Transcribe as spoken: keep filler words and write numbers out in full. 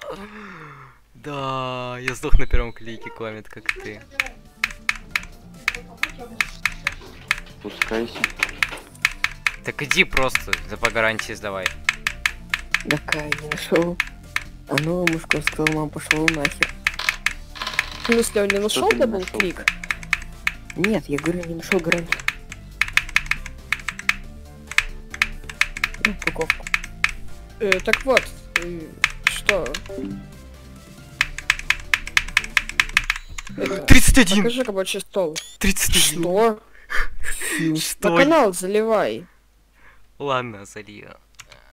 Да, я сдох на первом клике, Комет, как ты. Пускайся. Так иди просто, за по гарантии сдавай. Такая, не нашел. А ну, мужик сказал, мам, пошел нахер. В смысле, он не нашел ты не дабл нашел? клик? Нет, я говорю, не нашел гарантию. Ну, упаковку. Э, так вот, э, что? Это, тридцать один! покажи рабочий стол. тридцать один! Что? Что? На канал заливай. Ладно, залью.